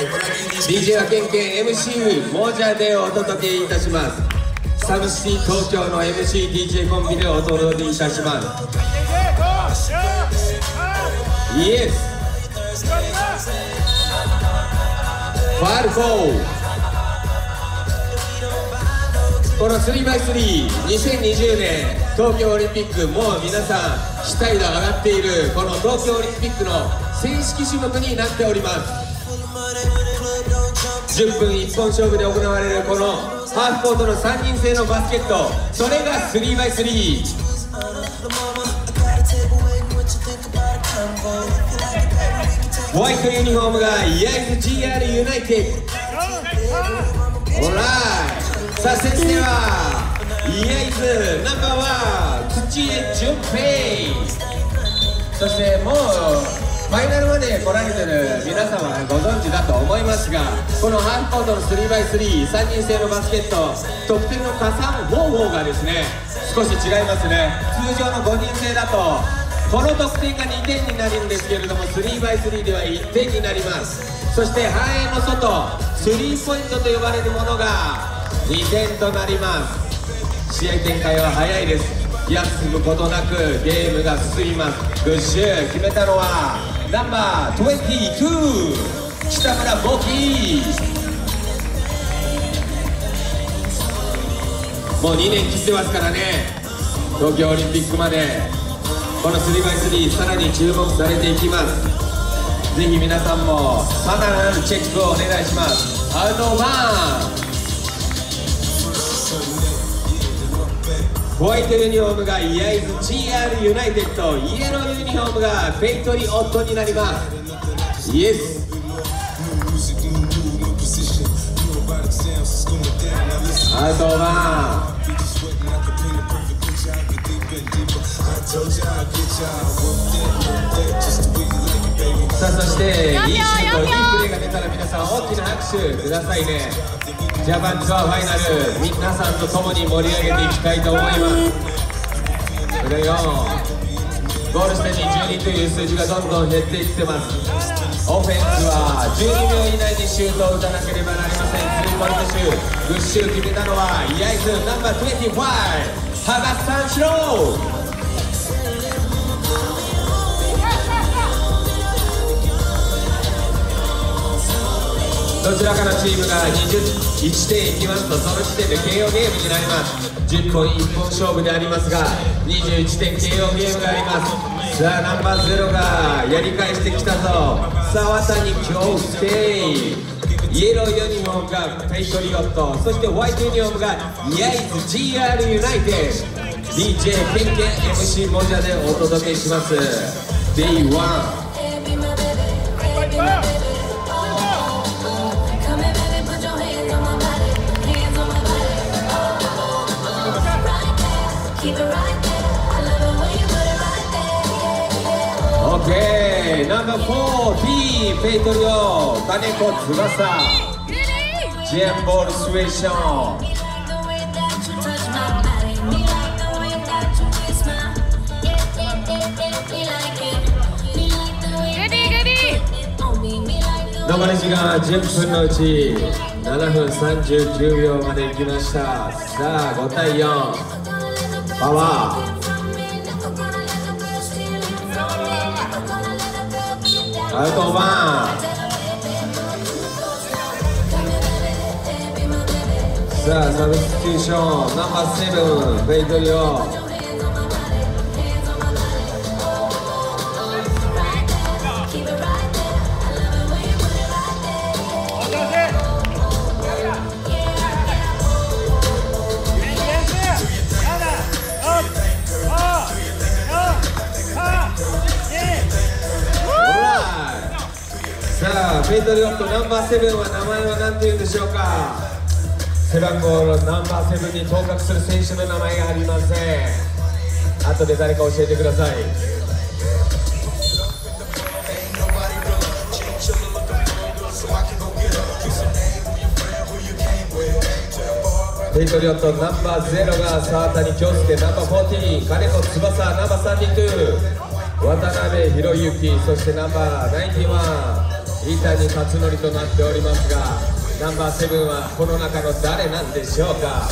DJ はケンケン MC モジャでお届けいたします。サムシティ東京の MC DJ コンビでお届けいたします。イエスファルコー、この 3x32020 年東京オリンピック、もう皆さん期待度上がっているこの東京オリンピックの正式種目になっております。10分一本勝負で行われるこのハーフコートの3人制のバスケット、それが 3x3。 ホワイトユニフォームがイエイズ GR ユナイテッド。オーライ、さあ先生はイエイズナンバーワン土江純平。そしてもうファイナルまで来られてる皆様はご存知だと思いますが、このハーフコートの 3x3、3人制のバスケット、得点の加算方法がですね少し違いますね。通常の5人制だとこの得点が2点になるんですけれども、 3x3 では1点になります。そして半円の外スリーポイントと呼ばれるものが2点となります。試合展開は早いです。休むことなくゲームが進みます。グッシュ決めたのはナンバー22北村ボキ。もう2年切ってますからね、東京オリンピックまでこの 3x3 さらに注目されていきます。ぜひ皆さんもさらなるチェックをお願いします。アウトバーン、ホワイトユニフォームがイエイズ GR ユナイテッド、イエローユニフォームがペイトリオットになります。イエスアウトバーン。さあそしていいシュート、いいプレーが出たら皆さん大きな拍手くださいね。ジャパンツアーファイナル、皆さんと共に盛り上げていきたいと思います。これよ、ゴール下に12という数字がどんどん減っていってます。オフェンスは12秒以内にシュートを打たなければなりません。スリーポイントシュート、グッシュ決めたのはイエイズナンバー25羽賀三四郎。どちらかのチームが21点いきますと、その時点で KO ゲームになります。10本1本勝負でありますが21点 KO ゲームがあります。さあナンバー0がやり返してきたぞ。沢谷恭介、イエローユニフォームがペイトリオット、そしてホワイトユニフォームがイエイズ GR ユナイテッド。 DJ ケンケン MC モジャでお届けします。 Day1。OK、ナンバー40ペイトリオ金子翼、ジェンボールシチュエーション。残り時間10分のうち7分39秒までいきました。さあ5対4、パワーアウトバーン。さあサブスティューションナンバー7ペイトリオ。さあペイトリオットナンバー7は名前は何て言うんでしょうか。背番号のナンバー7に当確する選手の名前がありません。後で誰か教えてください。ペイトリオットナンバー0が沢谷恭介、ナンバー40金子翼、ナンバー32渡辺裕之、そしてナンバー91 伊谷勝則となっておりますが、ナンバー7はこの中の誰なんでしょうか。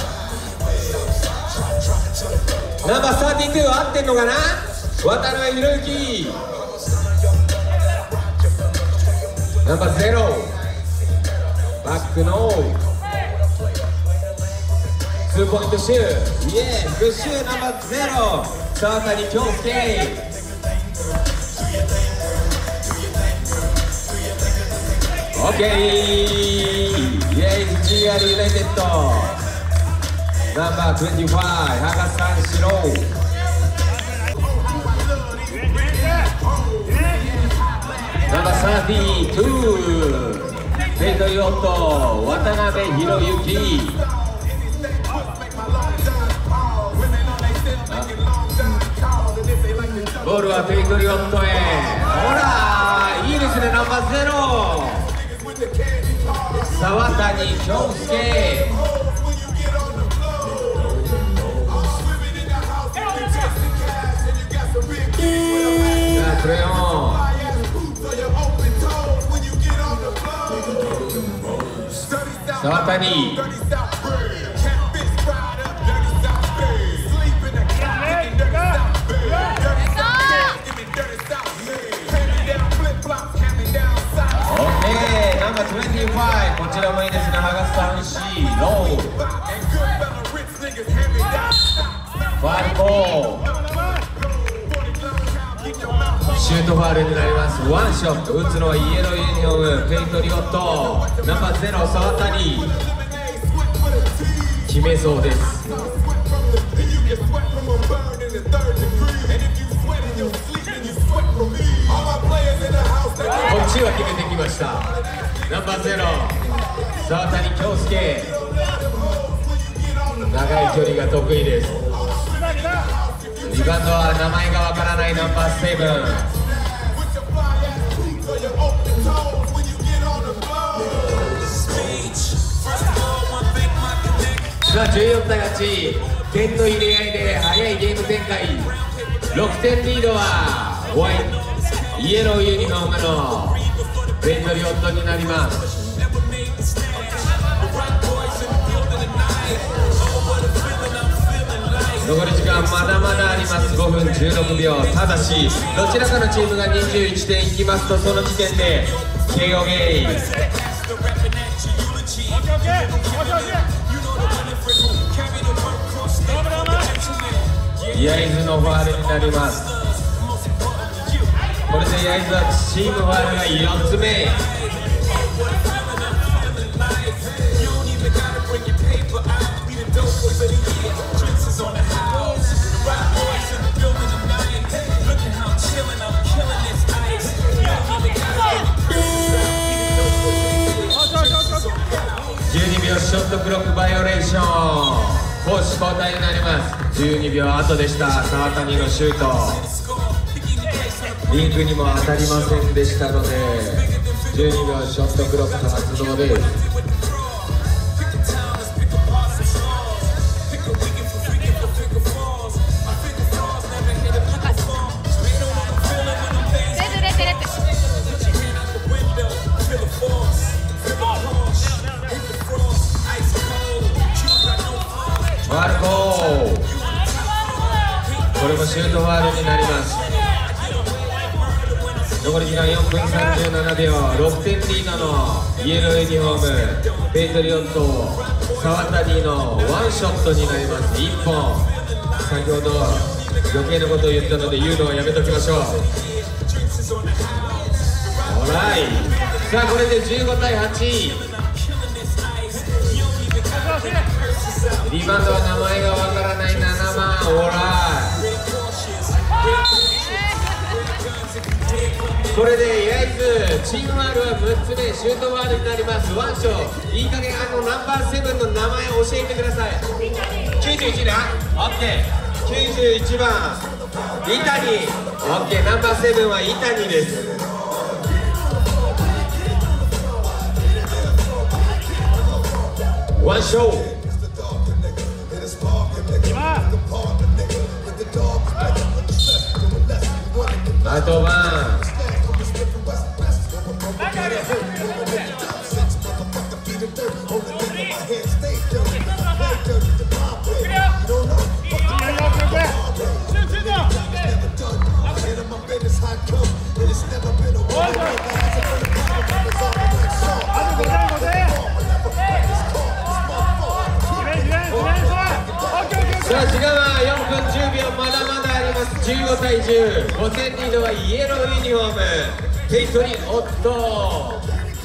ナンバー32は合ってんのかな。渡辺裕之。ナンバー0バックのツーポイントシュー、イエーグッシュー。ナンバー0沢谷恭介。オッケー、イエーイ GR ユナイテッド。ナンバー25羽賀三四郎。ナンバー32ペイトリオット渡辺裕之。ボールはペイトリオットへ。ほらいいですね。ナンバー0沢谷恭介。クレヨン沢谷。ナンバー25こちらもいいですね。羽賀三四郎。ファウルコーシュートファウルになります。ワンショット打つのはイエローユニフォームペイトリオット。ナンバー0沢谷決めそうです。こっちは決めてきました。ナンバー0沢谷恭介。長い距離が得意です。リバウンドは名前がわからないナンバー7。さあ14対8、点の入れ合いで速いゲーム展開。6点リードはホワイトイエローユニフォームのペイトリオットになります。残り時間まだまだあります。5分16秒。ただしどちらかのチームが21点いきますとその時点で KO ゲーム。焼津のファウルになります。これで焼津はチームファウルが4つ目。12秒ショットクロックバイオレーション。攻守交代になります。12秒後でした。沢谷のシュートリンクにも当たりませんでしたので12秒ショットクロック発動です。ファウルコー。これもシュートファウルになります。残り時間4分37秒。6点リードのイエローユニフォームペイトリオット沢谷のワンショットになります。1本。先ほど余計なことを言ったので言うのはやめときましょう。オーライ。さあこれで15対8。リバウンドは名前がわからない7番。オーライ。これで焼津チームファウルは6つ目。シュートファウルになります。ワンショー。いい加減ナンバー7の名前を教えてください。91な。オッケー。91番伊谷。オッケー。ナンバー7は伊谷です。ワンショー。あと1。 さあ時間は4分10秒、まだまだあります。15対10、5点リードはイエローユニフォームペイトリー・オット。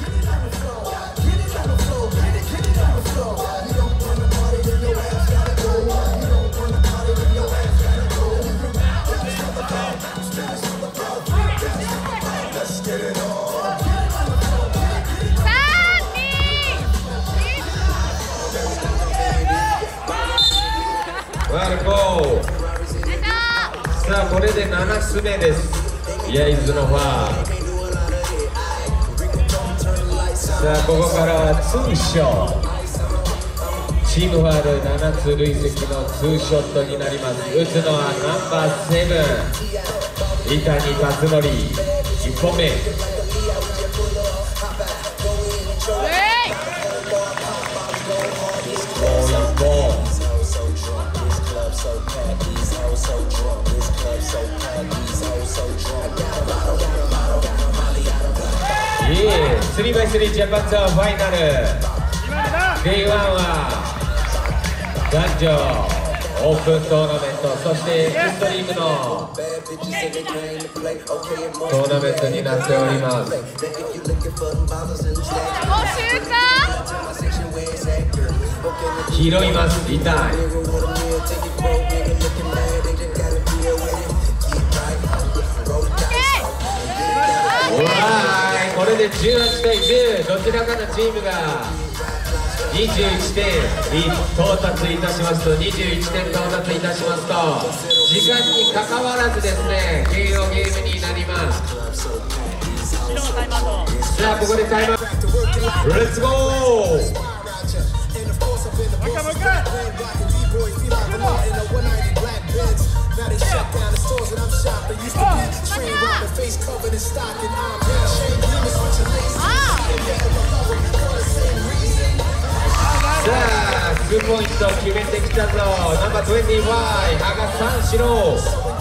ワルコー。さあこれで7つ目です。焼津のファー。さあここからはツーショット。チームファール7つ累積のツーショットになります。打つのはナンバー7、伊谷辰徳。1本目。3x3 ジャパンツアーファイナル。Day1 は男女オープントーナメント、そしてエクストリームのトーナメントになっております。拾います、痛い。これで18対10、どちらかのチームが21点到達いたしますと、21点到達いたしますと、時間にかかわらずですね、KOゲームになります。さあここでタイムアウト。レッツゴー。Now they shut down the stores that I'm shopping. Used to be the tree with the face covered in stock and I'm shame demons switching lanes. さあ2ポイント決めてきたぞ。ナンバー25、羽賀三四郎。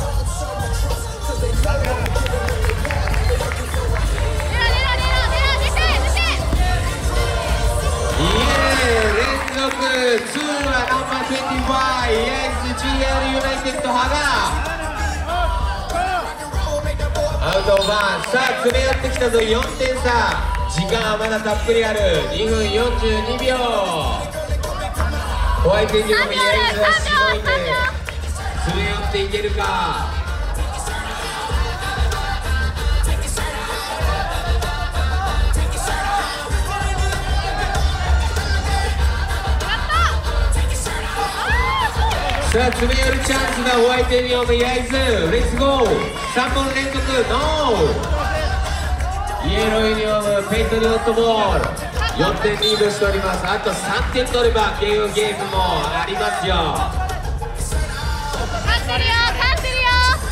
連続2はナンバー25、ESGR ユナイテッド羽賀。アウトオーバー。さあ詰め寄ってきたぞ、4点差。時間はまだたっぷりある。2分42秒。ホワイトユニフォーム、イエイズはしのいで詰め寄っていけるか。さあ詰め寄るチャンスだ、ホワイトユニフォーム、焼津。レッツゴー。3本連続ノー。イエローユニフォーム、ペイトリオットボール。4点リードしております。あと3点取れば KO ゲームもありますよ。 勝ってるよ、勝ってるよ。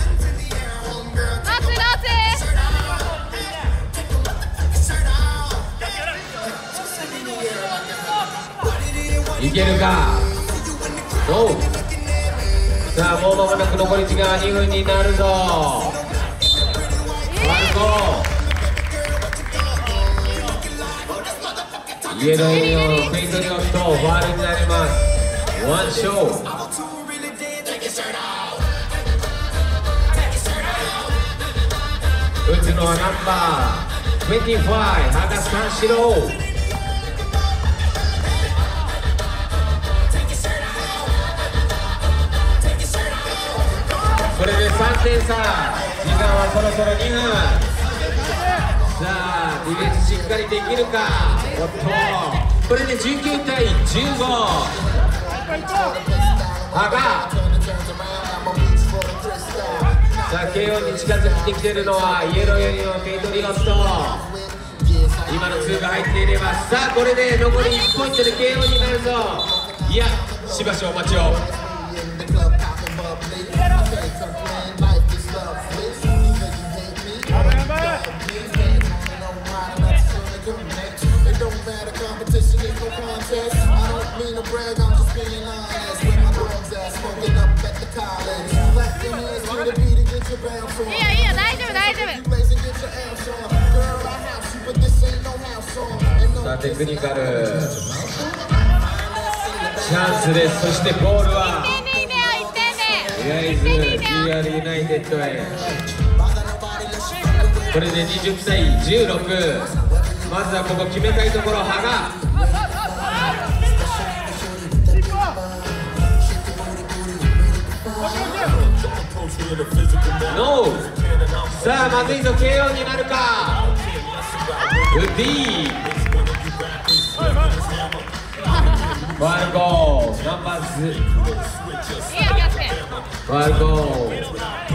いけるか。おう。さあもう間もなく残り時間2分になるぞ。ワンゴー。イエローユニフォーム、ペイトリオット、ファウルになります。ワンショー。打つのはナンバー25、羽賀三四郎。これで3点差。時間はそろそろ2分。さあディフェンスしっかりできるか。おっとこれで19対15。羽賀。さあ KO に近づいてきているのはイエローユニフォーム、ペイトリオット。今の2が入っていれば、さあこれで残り1ポイントで KO になるぞ。いや、しばしお待ちを。 いよ大丈夫大丈夫。 さあテクニカルチャンスです。そしてボールは焼津 GR ユナイテッドへ。これで20対16。まずはここ決めたいところ。羽賀ノー。さあまずいぞ、KO になるか。ウッディファウルゴールナンバーズ。ファウルゴール。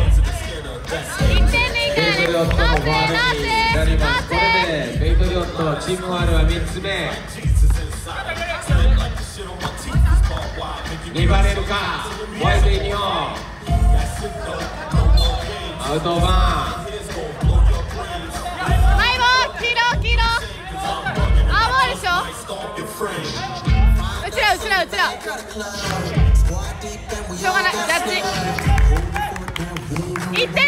ペイトリオットもファウルになります。これでペイトリオットチームファウルは3つ目。粘れるかホワイトユニオン。アウトオーバー。 マイボール黄色。青ボールでしょ。うちらしょうがない。ジャッジ1点でいいよ。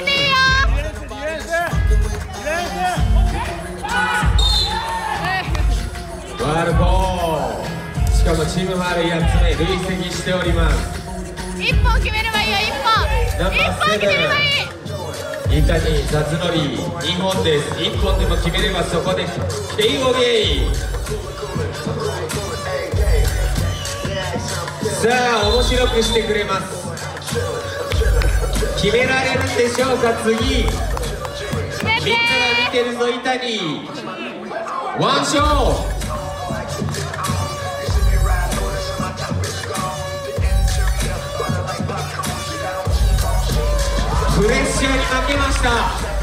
ファウルゴール。しかもチームファウル8つ目累積しております。 1本決めればいいよ。1本決めればいい。 板に辰徳2本です。1本でも決めればそこで KO ゲー。さあ面白くしてくれます。決められるんでしょうか。次みんなが見てるぞ。板にワンショー。プレッシャーに負けました。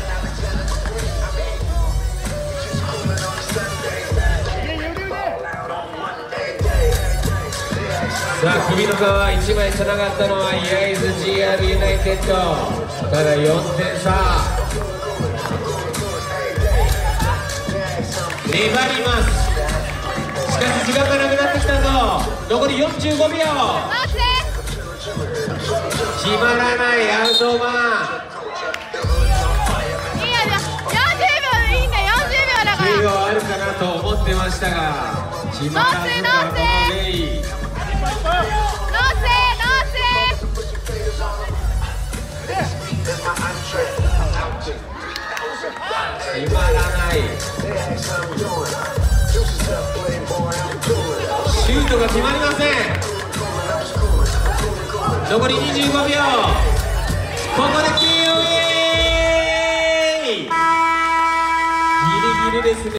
さあ首の皮1枚つながったのは焼津 GR ユナイテッド。ただ4点差。粘ります。しかし時間がなくなってきたぞ。残り45秒。決まらないアウトマン。 いいよ、40秒でいいんだ。40秒だから。 10秒あるかなと思ってましたが決まらずか。このレイ決まらない。シュートが決まりません。残り25秒。ここで KO ギリギリですね。